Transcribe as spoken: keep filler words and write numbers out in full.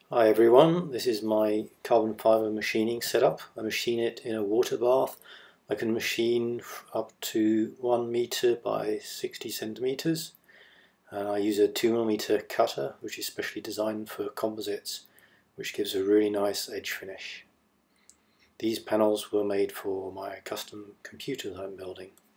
Hi everyone, this is my carbon fiber machining setup. I machine it in a water bath. I can machine up to one meter by sixty centimeters. And I use a two millimeter cutter, which is specially designed for composites, which gives a really nice edge finish. These panels were made for my custom computer that I'm building.